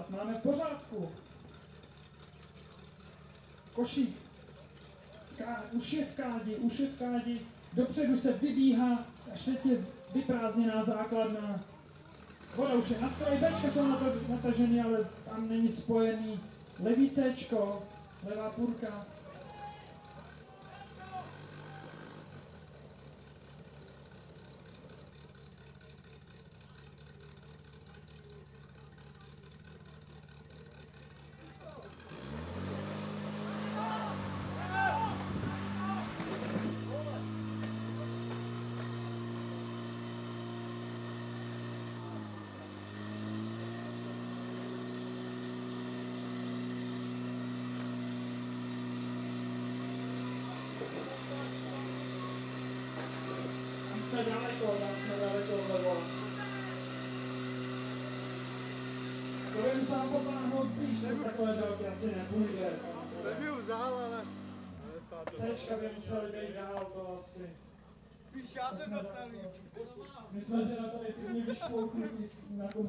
dělat. Máme v pořádku. Košík. Už je v kádi. Dopředu se vybíhá, až teď je vyprázdněná základna. Voda už je na stroji, Bčka jsou natažený, ale tam není spojený. Levý Cčko, levá půrka. Jsme daleko vlevo. To jen sám potáhnout blíž, to z takové délky asi nepůjde. To by vzal, ale... Cčka by museli být dál, to asi. Spíš já jsem dostal víc. My jsme teda tady pěkně vyšpouknutí na